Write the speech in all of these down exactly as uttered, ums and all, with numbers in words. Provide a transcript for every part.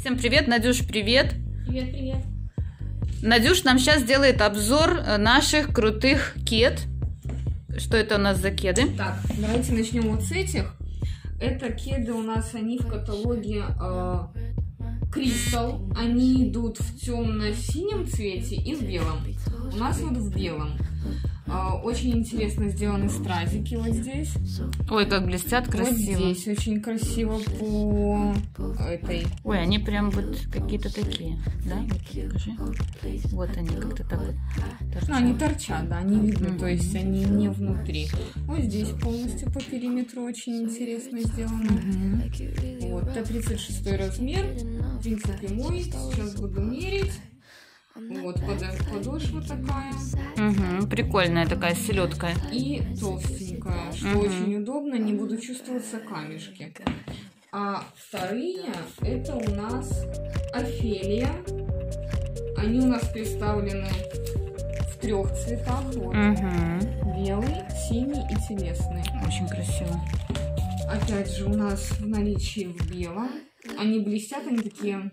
Всем привет, Надюш, привет. Привет, привет. Надюш нам сейчас сделает обзор наших крутых кед. Что это у нас за кеды? Так, давайте начнем вот с этих. Это кеды у нас, они в каталоге Crystal. Они идут в темно-синем цвете и в белом. У нас вот в белом. Очень интересно сделаны стразики вот здесь. Ой, как блестят, красиво. Вот здесь очень красиво по этой. Ой, они прям вот какие-то такие, да? Вот покажи. Вот они как-то так вот торчат. Ну, они торчат, да, они видны, Mm-hmm. то есть они не внутри. Вот здесь полностью по периметру очень интересно сделано. Mm-hmm. Вот, это тридцать шестой размер, в принципе мой, сейчас буду мерить. Вот, подошва такая. Угу, прикольная такая селедка. И толстенькая, что угу. очень удобно, не будут чувствоваться камешки. А вторые, это у нас Офелия. Они у нас представлены в трех цветах. Вот. Угу. Белый, синий и телесный. Очень красиво. Опять же, у нас в наличии в белом. Они блестят, они такие...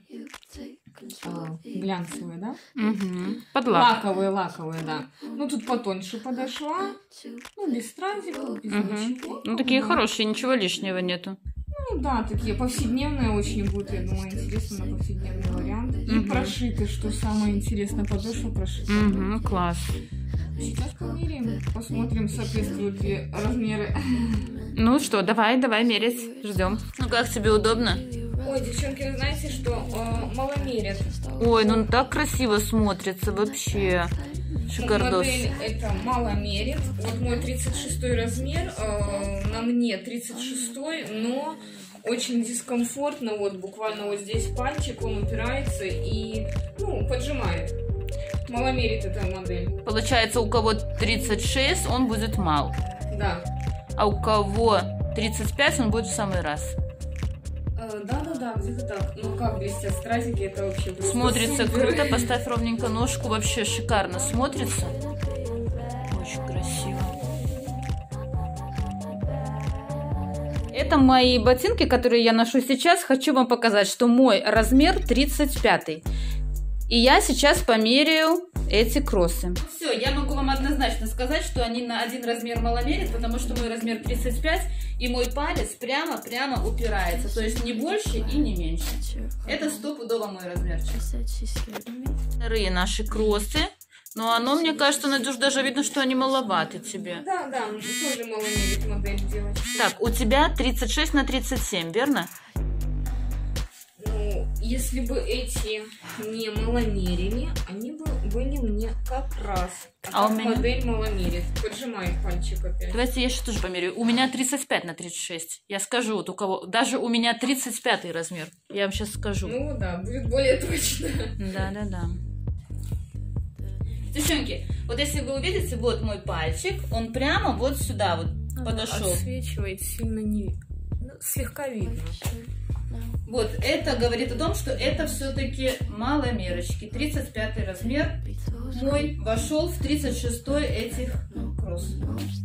А, глянцевые, да? Угу. Подлак. Лаковые, лаковые, да. Ну, тут потоньше подошла. Ну, без стразиков, без угу. ничего. Ну, такие да. Хорошие, ничего лишнего нету. Ну, да, такие повседневные очень будут, я думаю, интересно на повседневный вариант. И угу. прошиты, что самое интересное, подошва прошита. Угу, класс. Сейчас померяем, посмотрим, соответствуют ли размеры. Ну что, давай, давай мерить, ждем. Ну, как тебе удобно? Ой, девчонки, вы знаете, что э, маломерят. Ой, ну так красиво смотрится вообще. Шикардос. Модель это маломерит. Вот мой тридцать шестой размер, э, на мне тридцать шестой, но очень дискомфортно. Вот буквально вот здесь пальчик, он упирается и, ну, поджимает. Маломерит эта модель. Получается, у кого тридцать шесть, он будет мал. Да. А у кого тридцать пять, он будет в самый раз. Да-да-да, где-то так. Ну как блестят стразики, это вообще... Смотрится супер. круто, поставь ровненько ножку, вообще шикарно смотрится. Очень красиво. Это мои ботинки, которые я ношу сейчас. Хочу вам показать, что мой размер тридцать пятый. И я сейчас померяю эти кроссы. Все, я могу вам однозначно сказать, что они на один размер маломерят, потому что мой размер тридцать пять, и мой палец прямо-прямо упирается. То есть не больше и не меньше. Это стопудово мой размерчик. Вторые наши кроссы. Но оно, мне кажется, Надюш, даже видно, что они маловаты тебе. Да, да, тоже маломерит модель делать. Так, у тебя тридцать шесть на тридцать семь, верно? Ну, если бы эти не маломерили, они бы были мне как раз. А, а у меня модель маломерит. Поджимает пальчик опять. Давайте я сейчас тоже померяю. У меня тридцать пять на тридцать шесть. Я скажу, вот у кого. Даже у меня тридцать пятый размер. Я вам сейчас скажу. Ну да, будет более точно. Да, да, да. Девчонки, вот если вы увидите, вот мой пальчик, он прямо вот сюда вот а, подошел. Отсвечивает сильно не... Ну, слегка видно. Вот, это говорит о том, что это все-таки маломерочки. тридцать пятый размер мой вошел в тридцать шестой этих кросс.